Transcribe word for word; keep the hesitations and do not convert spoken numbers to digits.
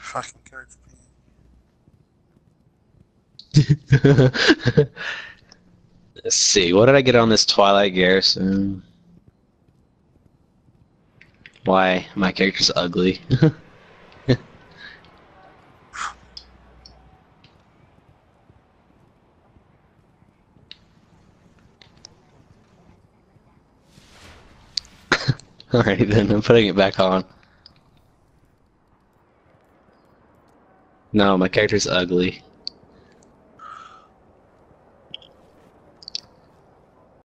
fucking character Let's see. What did I get on this Twilight Garrison? Why my character's ugly? Alright then, I'm putting it back on. No, my character's ugly.